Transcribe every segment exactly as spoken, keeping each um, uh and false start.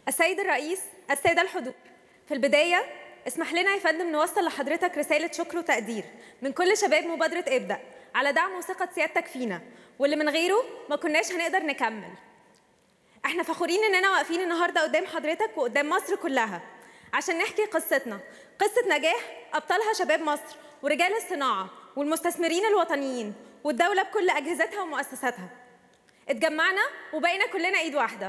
السيد الرئيس، السادة الحضور، في البداية اسمح لنا يا فندم نوصل لحضرتك رسالة شكر وتقدير من كل شباب مبادرة ابدأ على دعم وثقة سيادتك فينا، واللي من غيره ما كناش هنقدر نكمل. احنا فخورين اننا واقفين النهارده قدام حضرتك وقدام مصر كلها عشان نحكي قصتنا، قصة نجاح أبطالها شباب مصر ورجال الصناعة والمستثمرين الوطنيين والدولة بكل أجهزتها ومؤسساتها. اتجمعنا وبقينا كلنا إيد واحدة.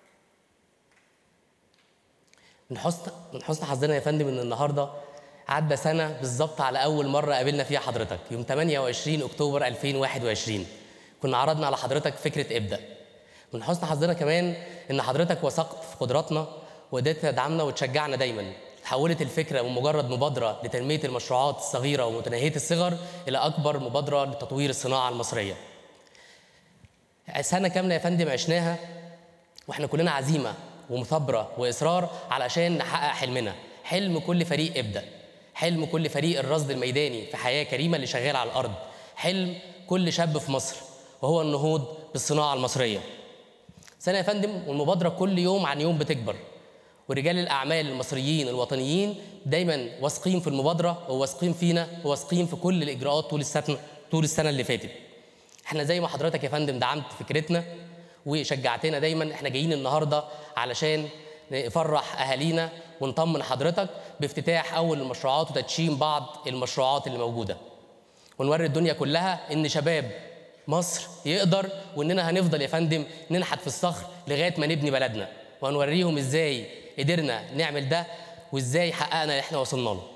من حسن من حسن حظنا يا فندم ان النهارده عدى سنه بالظبط على اول مره قابلنا فيها حضرتك يوم ثمانية وعشرين أكتوبر ألفين وواحد وعشرين. كنا عرضنا على حضرتك فكره ابدا. من حسن حظنا كمان ان حضرتك وثقت في قدراتنا وقدرت تدعمنا وتشجعنا دايما. تحولت الفكره من مجرد مبادره لتنميه المشروعات الصغيره ومتناهيه الصغر الى اكبر مبادره لتطوير الصناعه المصريه. سنه كامله يا فندم عشناها واحنا كلنا عزيمه ومثابره واصرار علشان نحقق حلمنا، حلم كل فريق ابدا، حلم كل فريق الرصد الميداني في حياه كريمه اللي شغال على الارض، حلم كل شاب في مصر وهو النهوض بالصناعه المصريه. سنه يا فندم والمبادره كل يوم عن يوم بتكبر، ورجال الاعمال المصريين الوطنيين دايما واثقين في المبادره وواثقين فينا وواثقين في كل الاجراءات طول السنه طول السنه اللي فاتت. احنا زي ما حضرتك يا فندم دعمت فكرتنا وشجعتنا دايما، احنا جايين النهارده علشان نفرح اهالينا ونطمن حضرتك بافتتاح اول المشروعات وتدشين بعض المشروعات اللي موجوده، ونوري الدنيا كلها ان شباب مصر يقدر، واننا هنفضل يا فندم ننحت في الصخر لغايه ما نبني بلدنا، وهنوريهم ازاي قدرنا نعمل ده وازاي حققنا اللي احنا وصلنا له.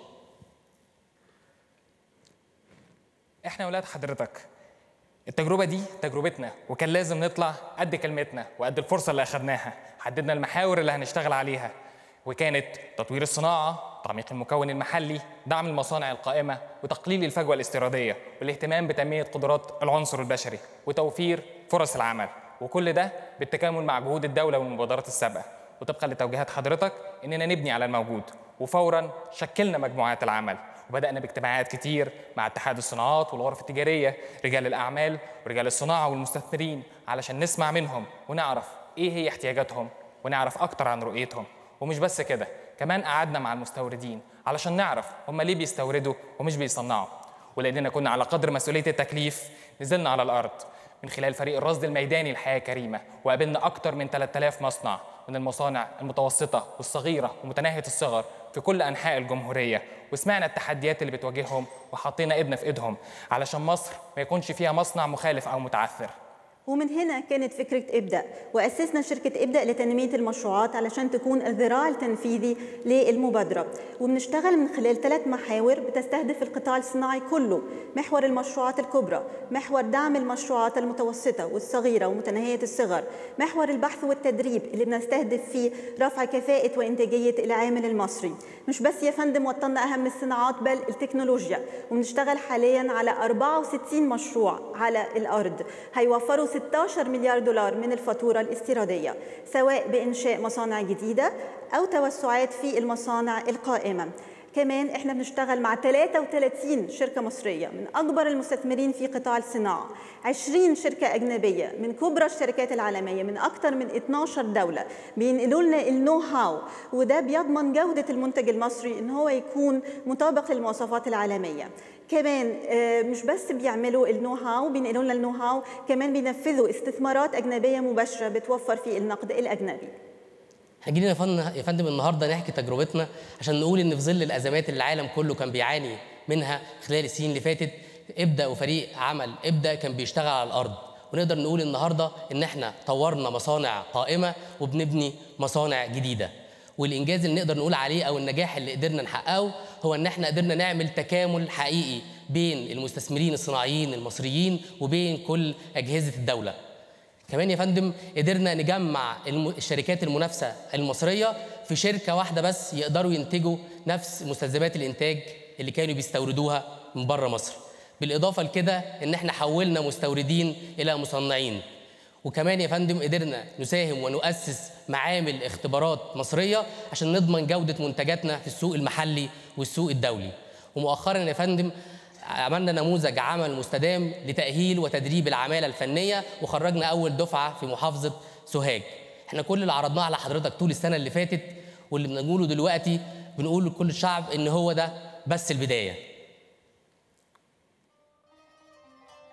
احنا ولاد حضرتك، التجربة دي تجربتنا وكان لازم نطلع قد كلمتنا وقد الفرصة اللي أخدناها. حددنا المحاور اللي هنشتغل عليها، وكانت تطوير الصناعة، تعميق المكون المحلي، دعم المصانع القائمة، وتقليل الفجوة الاستيرادية، والاهتمام بتنمية قدرات العنصر البشري وتوفير فرص العمل، وكل ده بالتكامل مع جهود الدولة والمبادرات السابقة، وطبقا لتوجيهات حضرتك إننا نبني على الموجود. وفوراً شكلنا مجموعات العمل وبدأنا باجتماعات كتير مع اتحاد الصناعات والغرف التجارية، رجال الأعمال ورجال الصناعة والمستثمرين، علشان نسمع منهم ونعرف إيه هي احتياجاتهم ونعرف أكتر عن رؤيتهم. ومش بس كده، كمان قعدنا مع المستوردين علشان نعرف هم ليه بيستوردوا ومش بيصنعوا. ولأننا كنا على قدر مسؤولية التكليف نزلنا على الأرض من خلال فريق الرصد الميداني لحياة كريمة، وقابلنا أكتر من ثلاثة آلاف مصنع من المصانع المتوسطة والصغيرة ومتناهية الصغر في كل أنحاء الجمهورية، وسمعنا التحديات اللي بتواجههم وحطينا إيدنا في إيدهم علشان مصر ما يكونش فيها مصنع مخالف أو متعثر. ومن هنا كانت فكرة ابدأ، وأسسنا شركة ابدأ لتنمية المشروعات علشان تكون الذراع التنفيذي للمبادرة. وبنشتغل من خلال ثلاث محاور بتستهدف القطاع الصناعي كله: محور المشروعات الكبرى، محور دعم المشروعات المتوسطة والصغيرة ومتناهية الصغر، محور البحث والتدريب اللي بنستهدف فيه رفع كفاءة وإنتاجية العامل المصري. مش بس يا فندم وطننا أهم الصناعات بل التكنولوجيا، وبنشتغل حاليا على أربعة وستين مشروع على الأرض هيوفروا ستة عشر مليار دولار من الفاتورة الاستيرادية، سواء بإنشاء مصانع جديدة أو توسعات في المصانع القائمة. كمان احنا بنشتغل مع ثلاثة وثلاثين شركة مصرية من أكبر المستثمرين في قطاع الصناعة، عشرين شركة أجنبية من كبرى الشركات العالمية من أكثر من اثناشر دولة بينقلوا لنا النو هاو، وده بيضمن جودة المنتج المصري إن هو يكون مطابق للمواصفات العالمية. كمان مش بس بيعملوا النو هاو بينقلوا لنا النو هاو، كمان بينفذوا استثمارات أجنبية مباشرة بتوفر في النقد الأجنبي. احنا جينا يا فندم النهارده نحكي تجربتنا عشان نقول ان في ظل الازمات اللي العالم كله كان بيعاني منها خلال السنين اللي فاتت، ابدا وفريق عمل ابدا كان بيشتغل على الارض، ونقدر نقول النهارده ان احنا طورنا مصانع قائمه وبنبني مصانع جديده. والانجاز اللي نقدر نقول عليه او النجاح اللي قدرنا نحققه هو ان احنا قدرنا نعمل تكامل حقيقي بين المستثمرين الصناعيين المصريين وبين كل اجهزه الدوله. كمان يا فندم قدرنا نجمع الشركات المنافسه المصريه في شركه واحده بس يقدروا ينتجوا نفس مستلزمات الانتاج اللي كانوا بيستوردوها من بره مصر. بالاضافه لكده ان احنا حولنا مستوردين الى مصنعين. وكمان يا فندم قدرنا نساهم ونؤسس معامل اختبارات مصريه عشان نضمن جوده منتجاتنا في السوق المحلي والسوق الدولي. ومؤخرا يا فندم عملنا نموذج عمل مستدام لتأهيل وتدريب العمالة الفنية، وخرجنا أول دفعة في محافظة سوهاج. احنا كل اللي عرضناه على حضرتك طول السنه اللي فاتت واللي بنقوله دلوقتي بنقول لكل الشعب ان هو ده بس البدايه.